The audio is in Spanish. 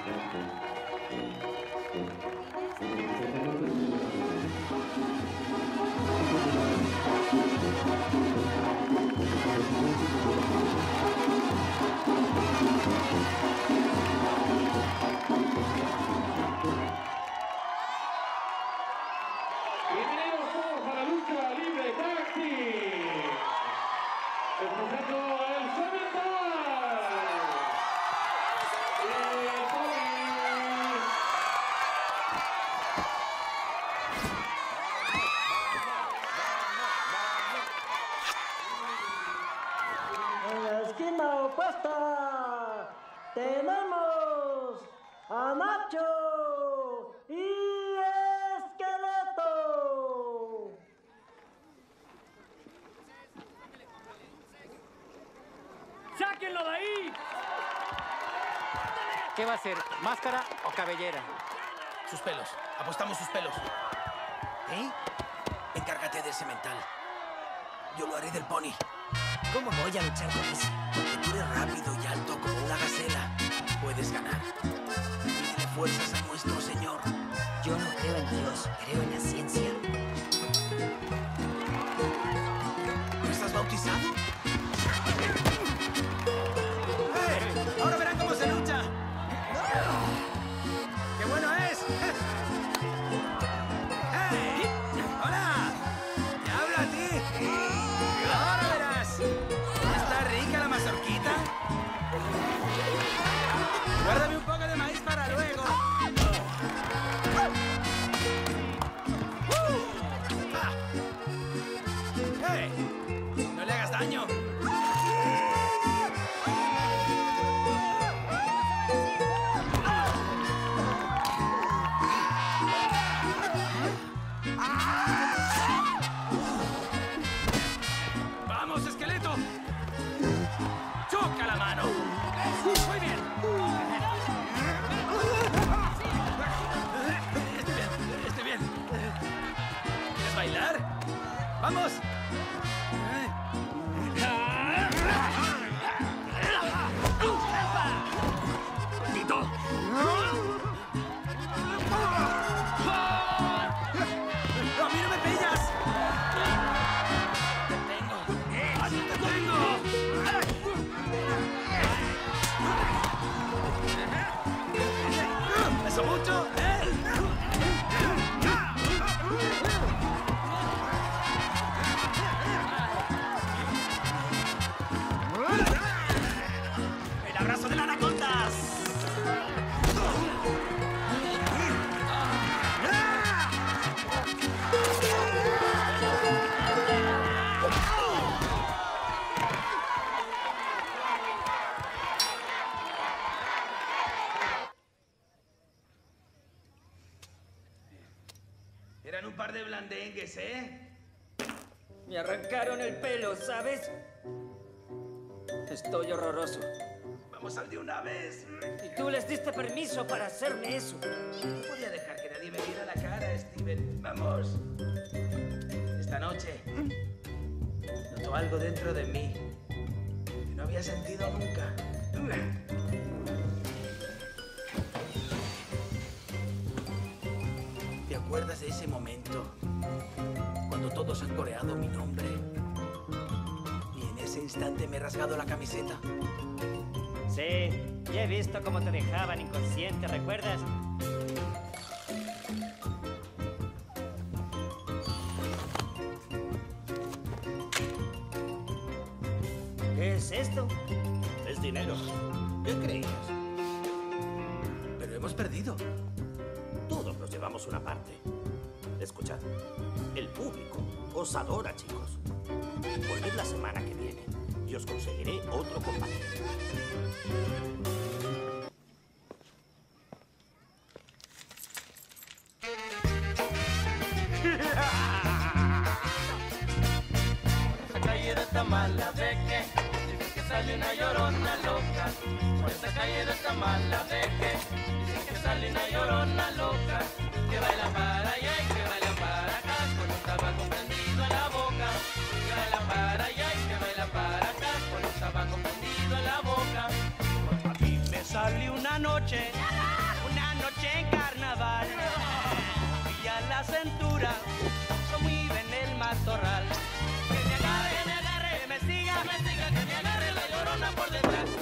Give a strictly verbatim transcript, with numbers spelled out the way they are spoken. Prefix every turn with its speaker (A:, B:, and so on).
A: Bienvenidos todos a la lucha libre táctil. Les presento el Cemental. Y Tony.
B: En la esquina opuesta tenemos a Nacho y Esqueleto.
C: ¡Sáquenlo de ahí!
D: ¿Qué va a ser? ¿Máscara o cabellera?
E: Sus pelos. Apostamos sus pelos. ¿Eh? Encárgate del Cemental. Yo lo haré del Pony.
F: ¿Cómo voy a luchar con eso?
E: Porque tú eres rápido y alto como una gacela. Puedes ganar. Pídele fuerzas a nuestro Señor.
F: Yo no creo en Dios, creo en la ciencia.
E: ¿No estás bautizado? ¡Eh! ¡Ahora verán cómo se lucha! ¡Qué bueno es! ¡Hey! ¡Hola! ¡Te hablo a ti! ¡Ahora verás! ¿Está rica la mazorquita? Guárdame un poco de maíz para luego. ¡Hey! ¡No le hagas daño! ¡Vamos, Esqueleto! ¡Choca la mano! ¡Muy bien! Estoy bien, estoy bien. ¿Quieres bailar? ¡Vamos! ¡Tito! ¡A mí no me pillas! ¡Te tengo! ¡Así te tengo! ¿Eso mucho? ¿Eh? ¡El abrazo de las anacondas! Eran un par de blandengues, ¿eh?
C: Me arrancaron el pelo, ¿sabes? Estoy horroroso.
E: Vamos al de una vez.
C: Y tú les diste permiso para hacerme eso.
E: No podía dejar que nadie me viera la cara, Steven. Vamos. Esta noche noto algo dentro de mí que no había sentido nunca. ¿Te acuerdas de ese momento cuando todos han coreado mi nombre? Y en ese instante me he rasgado la camiseta.
G: Sí, ya he visto cómo te dejaban inconsciente, ¿recuerdas?
C: ¿Qué es esto?
G: Es dinero. ¿Qué creías?
E: Pero hemos perdido.
G: Todos nos llevamos una parte. Escuchad, el público os adora, chicos. Volved la semana que viene y os conseguiré otro combate.
H: Esa calle no está mala, ¿de qué? Dicen que sale una llorona loca. Por esa calle no está mala, ¿de qué? Dicen que sale una llorona loca. Que baila para allá y que baila para acá, con un tabaco prendido en la boca. Que baila para allá y que baila para acá, con un tabaco prendido en la boca. A mí me sale una noche noche en carnaval. Y a la cintura, como iba en el matorral. Que me agarre, que me agarre, que me siga, me siga, que me agarre la llorona por detrás.